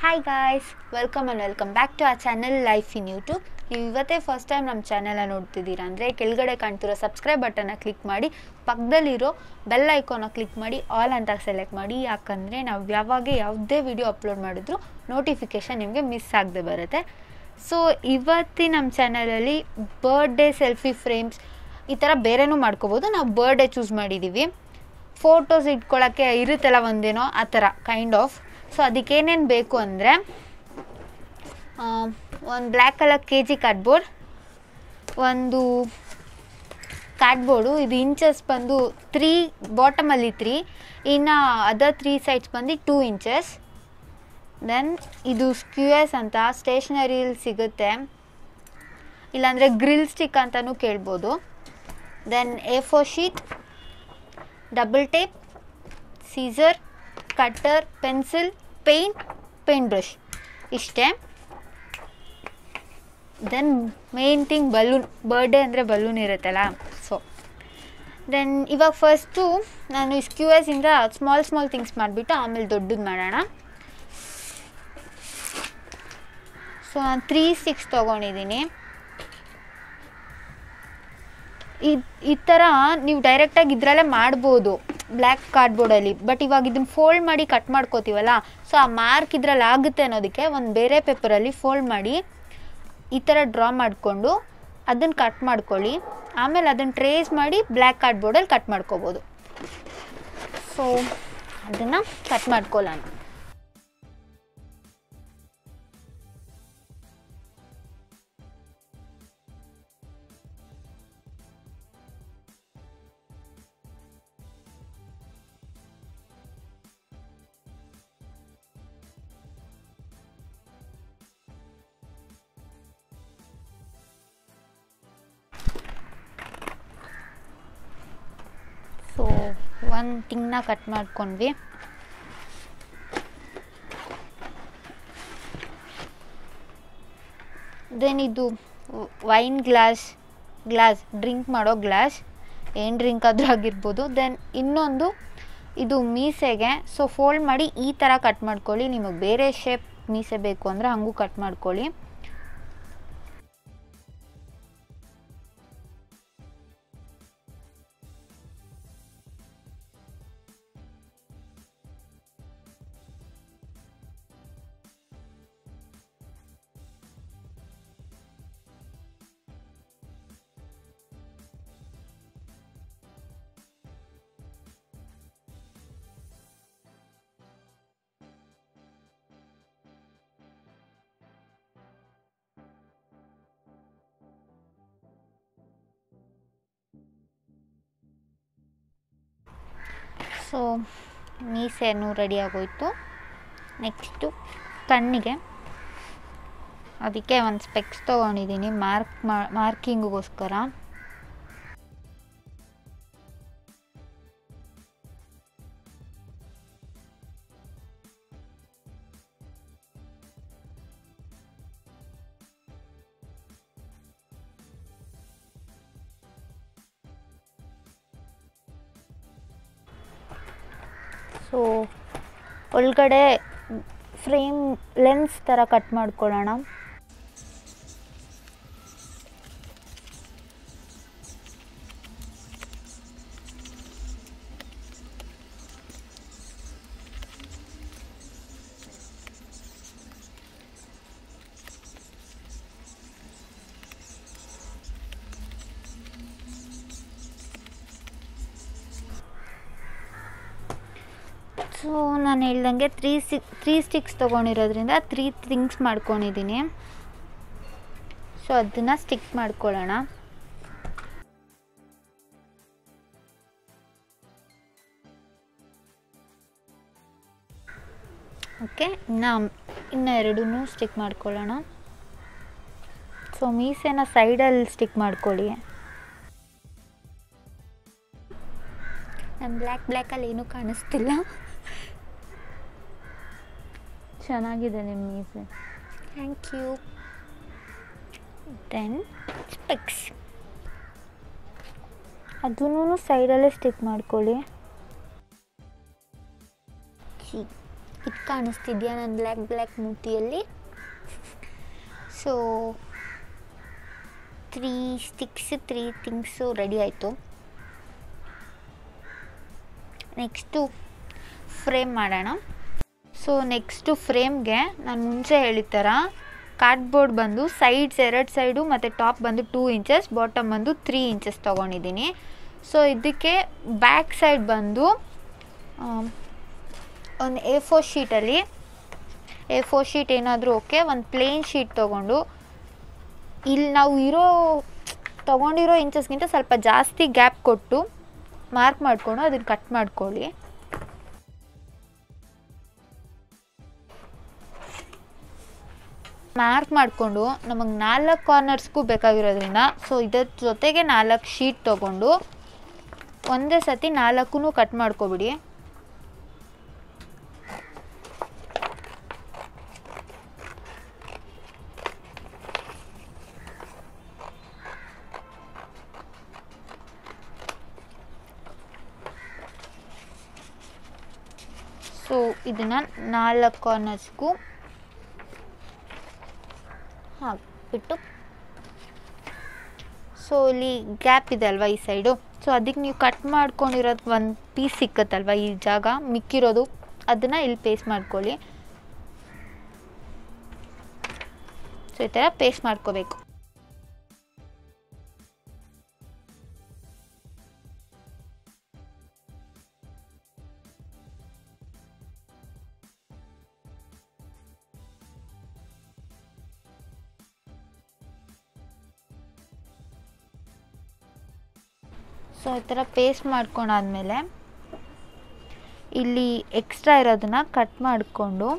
Hi guys, welcome back to our channel Life in YouTube. ನೀವು ಇವತ್ತೇ first time ನಮ್ಮ ಚಾನೆಲ್ನ ನೋಡ್ತಿದ್ದೀರಾ ಅಂದರೆ ಕೆಳಗಡೆ ಕಾಣ್ತಿರೋ ಸಬ್ಸ್ಕ್ರೈಬ್ ಬಟನ್ನ ಕ್ಲಿಕ್ ಮಾಡಿ ಪಕ್ಕದಲ್ಲಿರೋ ಬೆಲ್ ಐಕಾನ್ನ ಕ್ಲಿಕ್ ಮಾಡಿ ಆಲ್ ಅಂತ ಸೆಲೆಕ್ಟ್ ಮಾಡಿ. ಯಾಕಂದರೆ ನಾವು ಯಾವುದೇ ವಿಡಿಯೋ ಅಪ್ಲೋಡ್ ಮಾಡಿದ್ರು ನೋಟಿಫಿಕೇಷನ್ ನಿಮಗೆ ಮಿಸ್ ಆಗದೆ ಬರುತ್ತೆ. ಸೊ ಇವತ್ತಿನ ನಮ್ಮ ಚಾನಲಲ್ಲಿ ಬರ್ಡೇ ಸೆಲ್ಫಿ ಫ್ರೇಮ್ಸ್ ಈ ಥರ ಬೇರೆನೂ ಮಾಡ್ಕೋಬೋದು. ನಾವು ಬರ್ಡೇ ಚೂಸ್ ಮಾಡಿದ್ದೀವಿ. ಫೋಟೋಸ್ ಇಟ್ಕೊಳ್ಳೋಕ್ಕೆ ಇರುತ್ತಲ್ಲ ಒಂದೇನೋ ಆ ಥರ ಕೈಂಡ್ ಆಫ್. ಸೊ ಅದಕ್ಕೇನೇನು ಬೇಕು ಅಂದರೆ ಒಂದು ಬ್ಲ್ಯಾಕ್ ಕಲರ್ KG ಕಾರ್ಡ್ಬೋರ್ಡ್, ಒಂದು ಕಾರ್ಡ್ಬೋರ್ಡು ಇದು ಇಂಚಸ್ ಬಂದು 3 ಬಾಟಮಲ್ಲಿ 3, ಇನ್ನು ಅದರ್ 3 ಸೈಡ್ಸ್ ಬಂದು 2 ಇಂಚಸ್. ದೆನ್ ಇದು ಸ್ಕ್ಯೂಎಸ್ ಅಂತ ಸ್ಟೇಷನರಿಯಲ್ಲಿ ಸಿಗುತ್ತೆ, ಇಲ್ಲಾಂದರೆ ಗ್ರಿಲ್ ಸ್ಟಿಕ್ ಅಂತಲೂ ಕೇಳ್ಬೋದು. Then A4 sheet, double tape, scissor, cutter, pencil, paint brush ಇಷ್ಟೇ. Then main thing balloon. Birthday ಅಂದರೆ ಬಲೂನ್ ಇರುತ್ತಲ್ಲ. ಸೊ ದೆನ್ ಇವಾಗ ಫಸ್ಟು ನಾನು ಈ ಸ್ಕ್ಯೂಎಸಿಂದ ಸ್ಮಾಲ್ ಥಿಂಗ್ಸ್ ಮಾಡಿಬಿಟ್ಟು ಆಮೇಲೆ ದೊಡ್ಡದು ಮಾಡೋಣ. ಸೊ ನಾನು 3 ಸ್ಟಿಕ್ಸ್ ತೊಗೊಂಡಿದ್ದೀನಿ. ಈ ಥರ ನೀವು ಡೈರೆಕ್ಟಾಗಿ ಇದರಲ್ಲೇ ಮಾಡ್ಬೋದು ಬ್ಲ್ಯಾಕ್ ಕಾರ್ಡ್ಬೋರ್ಡಲ್ಲಿ. ಬಟ್ ಇವಾಗ ಇದನ್ನು ಫೋಲ್ಡ್ ಮಾಡಿ ಕಟ್ ಮಾಡ್ಕೋತೀವಲ್ಲ, ಸೊ ಆ ಮಾರ್ಕ್ ಇದರಲ್ಲಿ ಆಗುತ್ತೆ ಅನ್ನೋದಕ್ಕೆ ಒಂದು ಬೇರೆ ಪೇಪರಲ್ಲಿ ಫೋಲ್ಡ್ ಮಾಡಿ ಈ ಥರ ಡ್ರಾ ಮಾಡಿಕೊಂಡು ಅದನ್ನು ಕಟ್ ಮಾಡ್ಕೊಳ್ಳಿ. ಆಮೇಲೆ ಅದನ್ನು ಟ್ರೇಸ್ ಮಾಡಿ ಬ್ಲ್ಯಾಕ್ ಕಾರ್ಡ್ಬೋರ್ಡಲ್ಲಿ ಕಟ್ ಮಾಡ್ಕೋಬೋದು. ಸೊ ಅದನ್ನು ಕಟ್ ಮಾಡ್ಕೊಳ್ಳೋಣ. ಸೊ ಒಂದು ತಿಂಗ್ನ ಕಟ್ ಮಾಡ್ಕೊಂಡ್ವಿ. ದೆನ್ ಇದು ವೈನ್ ಗ್ಲಾಸ್ ಡ್ರಿಂಕ್ ಮಾಡೋ ಗ್ಲಾಸ್, ಏನು ಡ್ರಿಂಕ್ ಆದರೂ ಆಗಿರ್ಬೋದು. ದೆನ್ ಇನ್ನೊಂದು ಇದು ಮೀಸೆಗೆ. ಸೊ ಫೋಲ್ಡ್ ಮಾಡಿ ಈ ಥರ ಕಟ್ ಮಾಡ್ಕೊಳ್ಳಿ. ನಿಮಗೆ ಬೇರೆ ಶೇಪ್ ಮೀಸೆ ಬೇಕು ಅಂದರೆ ಹಾಗೂ ಕಟ್ ಮಾಡ್ಕೊಳ್ಳಿ. ಸೊ ಮೀಸೆನೂ ರೆಡಿ ಆಗೋಯ್ತು. ನೆಕ್ಸ್ಟು ಕಣ್ಣಿಗೆ, ಅದಕ್ಕೆ ಒಂದು ಸ್ಪೆಕ್ಸ್ ತೊಗೊಂಡಿದ್ದೀನಿ ಮಾರ್ಕಿಂಗಿಗೋಸ್ಕರ. ಸೊ ಒಳಗಡೆ ಫ್ರೇಮ್ ಲೆನ್ಸ್ ಥರ ಕಟ್ ಮಾಡ್ಕೊಳ್ಳೋಣ. ಸೊ ನಾನು ಹೇಳ್ದಂಗೆ 3 ಸ್ಟಿಕ್ಸ್ ತೊಗೊಂಡಿರೋದ್ರಿಂದ 3 ಥಿಂಗ್ಸ್ ಮಾಡ್ಕೊಂಡಿದ್ದೀನಿ. ಸೊ ಅದನ್ನು ಸ್ಟಿಕ್ ಮಾಡ್ಕೊಳ್ಳೋಣ. ಓಕೆ, ಇನ್ನು ಎರಡೂ ಸ್ಟಿಕ್ ಮಾಡ್ಕೊಳ್ಳೋಣ. ಸೊ ಮೀಸೆನ ಸೈಡಲ್ಲಿ ಸ್ಟಿಕ್ ಮಾಡ್ಕೊಳ್ಳಿ. ನಮ್ಮ ಬ್ಲ್ಯಾಕಲ್ಲಿ ಏನೂ ಕಾಣಿಸ್ತಿಲ್ಲ. ಚೆನ್ನಾಗಿದೆ ನಿಮ್ಮ ಮೀಸೆ, ಥ್ಯಾಂಕ್ ಯು. ದೆನ್ ಸ್ಪೆಕ್ಸ್, ಅದನ್ನೂ ಸೈಡಲ್ಲೇ ಸ್ಟಿಕ್ ಮಾಡ್ಕೊಳ್ಳಿ. ಇದು ಕಾಣಿಸ್ತಿದೆಯಾ ನನ್ನ ಬ್ಲ್ಯಾಕ್ ಮೂತಿಯಲ್ಲಿ? ಸೊ 3 ಸ್ಟಿಕ್ಸ್ 3 ಥಿಂಗ್ಸು ರೆಡಿ ಆಯಿತು. ನೆಕ್ಸ್ಟು ಫ್ರೇಮ್ ಮಾಡೋಣ. ಸೊ ನೆಕ್ಸ್ಟು ಫ್ರೇಮ್ಗೆ ನಾನು ಮುಂಚೆ ಹೇಳಿದ ಥರ ಕಾರ್ಡ್ಬೋರ್ಡ್ ಬಂದು ಸೈಡ್ಸ್ 2 ಸೈಡು ಮತ್ತು ಟಾಪ್ ಬಂದು 2 ಇಂಚಸ್, ಬಾಟಮ್ ಬಂದು 3 ಇಂಚಸ್ ತೊಗೊಂಡಿದ್ದೀನಿ. ಸೊ ಇದಕ್ಕೆ ಬ್ಯಾಕ್ ಸೈಡ್ ಬಂದು ಒಂದು A4 ಶೀಟಲ್ಲಿ, A4 ಶೀಟ್ ಏನಾದರೂ ಓಕೆ, ಒಂದು ಪ್ಲೇನ್ ಶೀಟ್ ತೊಗೊಂಡು ಇಲ್ಲಿ ನಾವು ತೊಗೊಂಡಿರೋ ಇಂಚಸ್ಗಿಂತ ಸ್ವಲ್ಪ ಜಾಸ್ತಿ ಗ್ಯಾಪ್ ಕೊಟ್ಟು ಮಾರ್ಕ್ ಮಾಡಿಕೊಂಡು ಅದನ್ನು ಕಟ್ ಮಾಡ್ಕೊಳ್ಳಿ. ಮಾರ್ಕ್ ಮಾಡಿಕೊಂಡು ನಮಗೆ 4 ಕಾರ್ನರ್ಸ್ಗೂ ಬೇಕಾಗಿರೋದ್ರಿಂದ ಸೊ ಇದರ ಜೊತೆಗೆ 4 ಶೀಟ್ ತೊಗೊಂಡು ಒಂದೇ ಸತಿ 4 ಕಟ್ ಮಾಡ್ಕೊಬಿಡಿ. ಸೊ ಇದನ್ನು 4 ಕಾರ್ನರ್ಸ್ಗೂ ಹಾಕ್ಬಿಟ್ಟು, ಸೊ ಇಲ್ಲಿ ಗ್ಯಾಪ್ ಇದೆ ಅಲ್ವಾ ಈ ಸೈಡು, ಸೊ ಅದಕ್ಕೆ ನೀವು ಕಟ್ ಮಾಡ್ಕೊಂಡಿರೋದು ಒಂದು ಪೀಸ್ ಸಿಕ್ಕತ್ತಲ್ವ ಈ ಜಾಗ ಮಿಕ್ಕಿರೋದು, ಅದನ್ನು ಇಲ್ಲಿ ಪೇಸ್ಟ್ ಮಾಡ್ಕೊಳ್ಳಿ. ಸೊ ಈ ಥರ ಪೇಸ್ಟ್ ಮಾಡ್ಕೋಬೇಕು. ಸೊ ಈ ಥರ ಪೇಸ್ಟ್ ಮಾಡ್ಕೊಂಡಾದ್ಮೇಲೆ ಇಲ್ಲಿ ಎಕ್ಸ್ಟ್ರಾ ಇರೋದನ್ನ ಕಟ್ ಮಾಡಿಕೊಂಡು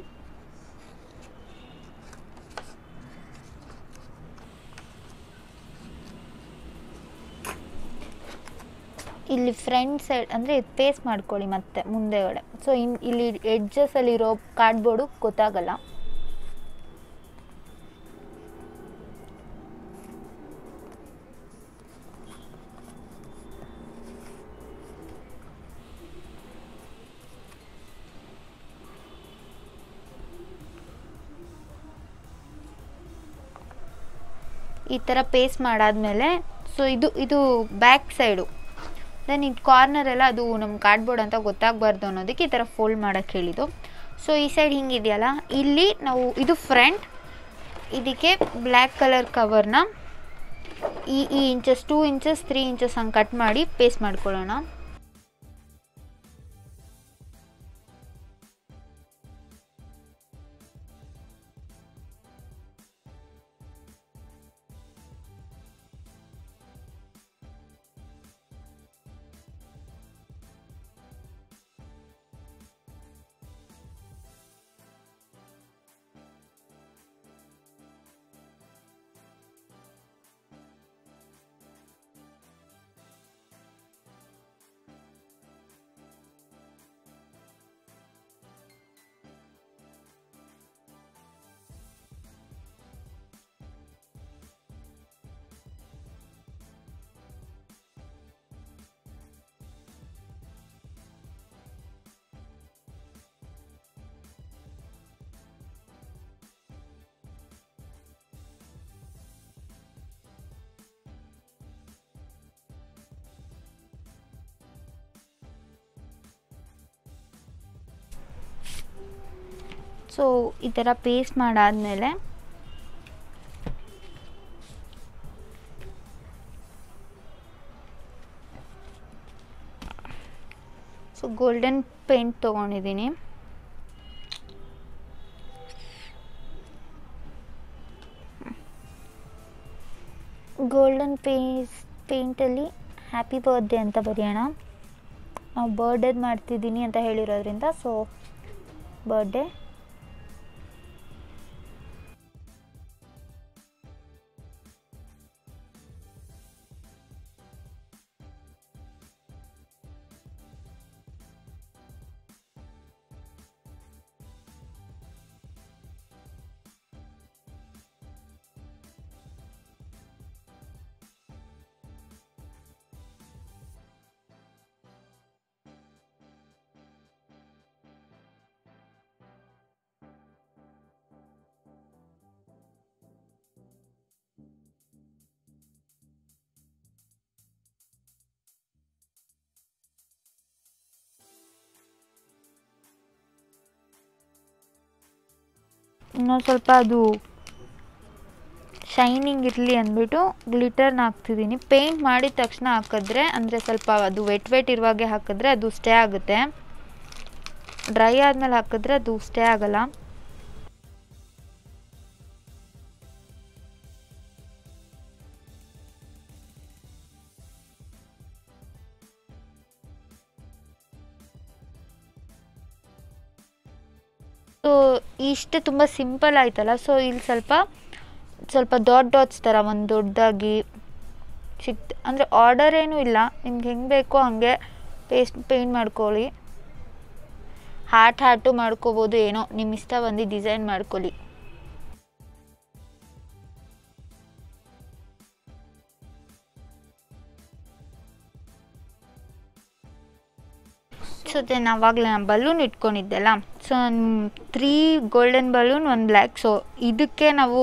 ಇಲ್ಲಿ ಫ್ರಂಟ್ ಸೈಡ್ ಅಂದರೆ ಇದು ಪೇಸ್ಟ್ ಮಾಡ್ಕೊಳ್ಳಿ ಮತ್ತೆ ಮುಂದೆಗಡೆ. ಸೊ ಇಲ್ಲಿ ಎಡ್ಜಸಲ್ಲಿರೋ ಕಾರ್ಡ್ಬೋರ್ಡು ಗೊತ್ತಾಗಲ್ಲ. ಈ ಥರ ಪೇಸ್ಟ್ ಮಾಡಾದಮೇಲೆ ಸೊ ಇದು ಬ್ಯಾಕ್ ಸೈಡು, ದೆನ್ ಇದು ಕಾರ್ನರ್ ಎಲ್ಲ ಅದು ನಮ್ಮ ಕಾರ್ಡ್ಬೋರ್ಡ್ ಅಂತ ಗೊತ್ತಾಗಬಾರ್ದು ಅನ್ನೋದಕ್ಕೆ ಈ ಥರ ಫೋಲ್ಡ್ ಮಾಡೋಕ್ಕೆ ಹೇಳಿದ್ದು. ಸೊ ಈ ಸೈಡ್ ಹಿಂಗಿದೆಯಲ್ಲ, ಇಲ್ಲಿ ನಾವು ಇದು ಫ್ರಂಟ್, ಇದಕ್ಕೆ ಬ್ಲ್ಯಾಕ್ ಕಲರ್ ಕವರ್ನ ಈ ಇಂಚಸ್ 2 ಇಂಚಸ್ 3 ಇಂಚಸ್ ಹಂಗೆ ಕಟ್ ಮಾಡಿ ಪೇಸ್ಟ್ ಮಾಡ್ಕೊಳ್ಳೋಣ. ಸೊ ಈ ಥರ ಪೇಸ್ಟ್ ಮಾಡಾದಮೇಲೆ ಸೊ ಗೋಲ್ಡನ್ ಪೇಂಟ್ ತೊಗೊಂಡಿದ್ದೀನಿ. ಗೋಲ್ಡನ್ ಪೇಂಟಲ್ಲಿ ಹ್ಯಾಪಿ ಬರ್ತ್ಡೇ ಅಂತ ಬರೆಯೋಣ. ನಾವು ಬರ್ಡೇದು ಮಾಡ್ತಿದ್ದೀನಿ ಅಂತ ಹೇಳಿರೋದ್ರಿಂದ ಸೊ ಬರ್ಡೇ. ಇನ್ನೊಂದು ಸ್ವಲ್ಪ ಅದು ಶೈನಿಂಗ್ ಇರಲಿ ಅಂದ್ಬಿಟ್ಟು ಗ್ಲಿಟರ್ನ ಹಾಕ್ತಿದ್ದೀನಿ. ಪೇಂಟ್ ಮಾಡಿದ ತಕ್ಷಣ ಹಾಕಿದ್ರೆ ಅಂದರೆ ಸ್ವಲ್ಪ ಅದು ವೆಟ್ ಇರುವಾಗೆ ಹಾಕಿದ್ರೆ ಅದು ಸ್ಟೇ ಆಗುತ್ತೆ. ಡ್ರೈ ಆದಮೇಲೆ ಹಾಕಿದ್ರೆ ಅದು ಸ್ಟೇ ಆಗಲ್ಲ. ಸೊ ಇಷ್ಟೇ, ತುಂಬ ಸಿಂಪಲ್ ಆಯ್ತಲ್ಲ. ಸೊ ಇಲ್ಲಿ ಸ್ವಲ್ಪ ಡಾಟ್ಸ್ ಥರ ಒಂದು ದೊಡ್ಡದಾಗಿ ಅಂದರೆ ಆರ್ಡರ್ ಏನೂ ಇಲ್ಲ, ನಿಮ್ಗೆ ಹೆಂಗೆ ಬೇಕೋ ಹಾಗೆ ಪೇಂಟ್ ಮಾಡ್ಕೊಳ್ಳಿ. ಹಾರ್ಟು ಮಾಡ್ಕೋಬೋದು, ಏನೋ ನಿಮ್ಮ ಇಷ್ಟ ಬಂದು ಡಿಸೈನ್ ಮಾಡ್ಕೊಳ್ಳಿ. ಸೊ ದೆನ್ ಆವಾಗಲೇ ನಾನು ಬಲೂನ್ ಇಟ್ಕೊಂಡಿದ್ದೆಲ್ಲ, so 3 golden balloon 1 black. So ಇದಕ್ಕೆ ನಾವು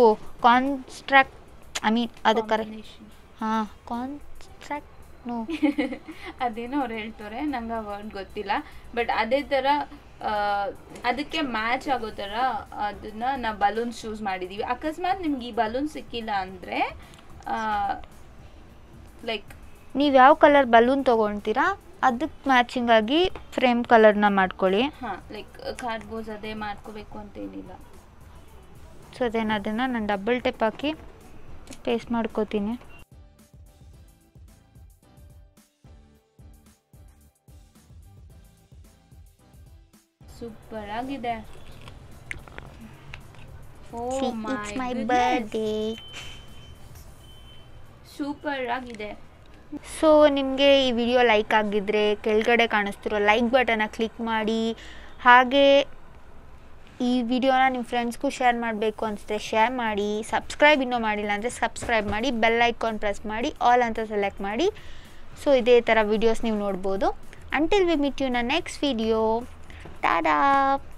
ಅದು ಕಾನ್ಸ್ಟ್ರಾಕ್ಟ್ ಅದೇನೋ ಅವ್ರು ಹೇಳ್ತಾರೆ, ನಂಗೆ ಆ ವರ್ಡ್ ಗೊತ್ತಿಲ್ಲ. ಬಟ್ ಅದೇ ಥರ ಅದಕ್ಕೆ ಮ್ಯಾಚ್ ಆಗೋ ಥರ ಅದನ್ನು ನಾವು ಬಲೂನ್ಸ್ ಚೂಸ್ ಮಾಡಿದ್ದೀವಿ. ಅಕಸ್ಮಾತ್ ನಿಮ್ಗೆ ಈ ಬಲೂನ್ ಸಿಕ್ಕಿಲ್ಲ ಅಂದರೆ ಲೈಕ್ ನೀವು ಯಾವ ಕಲರ್ ಬಲೂನ್ ತೊಗೊಳ್ತೀರಾ ಅದಕ್ಕೆ ಮ್ಯಾಚಿಂಗ್ ಆಗಿ ಫ್ರೇಮ್ ಕಲರ್ನ ಮಾಡ್ಕೊಳ್ಳಿ. ಲೈಕ್ ಕಾರ್ಡ್ಬೋರ್ಡ್ಸ್ ಅದೇ ಮಾಡ್ಕೋಬೇಕು ಅಂತೇನಿಲ್ಲ. ಸೊ ಅದನ್ನು ನಾನು ಡಬಲ್ ಟೇಪ್ ಹಾಕಿ ಪೇಸ್ಟ್ ಮಾಡ್ಕೋತೀನಿ. ಸೂಪರ್ ಆಗಿದೆ. It's my birthday. ಸೂಪರ್ ಆಗಿದೆ. ಸೊ ನಿಮಗೆ ಈ ವಿಡಿಯೋ ಲೈಕ್ ಆಗಿದ್ದರೆ ಕೆಳಗಡೆ ಕಾಣಿಸ್ತಿರೋ ಲೈಕ್ ಬಟನ್ನ ಕ್ಲಿಕ್ ಮಾಡಿ. ಹಾಗೆ ಈ ವಿಡಿಯೋನ ನಿಮ್ಮ ಫ್ರೆಂಡ್ಸ್ಗೂ ಶೇರ್ ಮಾಡಬೇಕು ಅನಿಸುತ್ತೆ ಶೇರ್ ಮಾಡಿ. ಸಬ್ಸ್ಕ್ರೈಬ್ ಇನ್ನೂ ಮಾಡಿಲ್ಲ ಅಂದರೆ ಸಬ್ಸ್ಕ್ರೈಬ್ ಮಾಡಿ, ಬೆಲ್ ಐಕಾನ್ ಪ್ರೆಸ್ ಮಾಡಿ, ಆಲ್ ಅಂತ ಸೆಲೆಕ್ಟ್ ಮಾಡಿ. ಸೊ ಇದೇ ಥರ ವಿಡಿಯೋಸ್ ನೀವು ನೋಡ್ಬೋದು. Until we meet you in next video. TADA.